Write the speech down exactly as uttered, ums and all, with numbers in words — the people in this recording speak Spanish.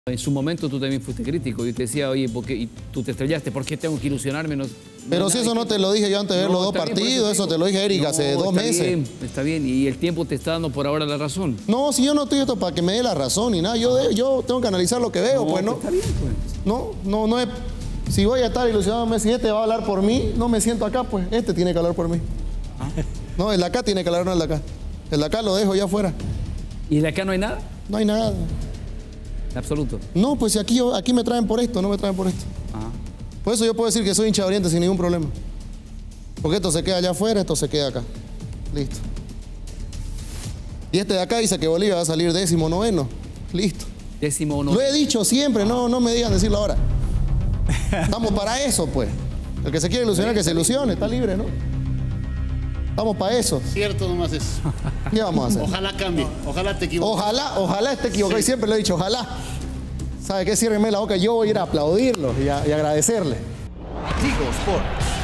En su momento tú también fuiste crítico. Yo te decía, oye, porque y tú te estrellaste, ¿por qué tengo que ilusionarme? No, Pero no si nada eso no te lo dije yo antes de ver No, los dos está bien, por partidos, te eso digo. te lo dije Eric No, hace dos está meses. Bien, está bien, y el tiempo te está dando por ahora la razón. No, si yo no estoy esto para que me dé la razón ni nada, yo, de- yo tengo que analizar lo que veo, No, pues no. Está bien, pues. No, no, no es. Si voy a estar ilusionado, si este va a hablar por mí, no me siento acá, pues este tiene que hablar por mí. No, el de acá tiene que hablar, no el de acá. El de acá lo dejo ya afuera. ¿Y de acá no hay nada? No hay nada. En absoluto. No, pues si aquí, yo- aquí me traen por esto, no me traen por esto. Ajá. Por eso yo puedo decir que soy hincha de Oriente sin ningún problema. Porque esto se queda allá afuera, esto se queda acá. Listo. Y este de acá dice que Bolivia va a salir décimo noveno. Listo. Décimo no. Lo he dicho siempre, no, no me digan decirlo ahora. Estamos para eso, pues. El que se quiere ilusionar, que se ilusione, está libre, ¿no? Estamos para eso. Cierto nomás es. ¿Qué vamos a hacer? Ojalá cambie, ojalá te equivoques. Ojalá, ojalá esté equivocado. Y siempre lo he dicho, ojalá. ¿Sabe qué? Ciérrenme la boca, yo voy a ir a aplaudirlo y, a- y agradecerle. Tigo Sport.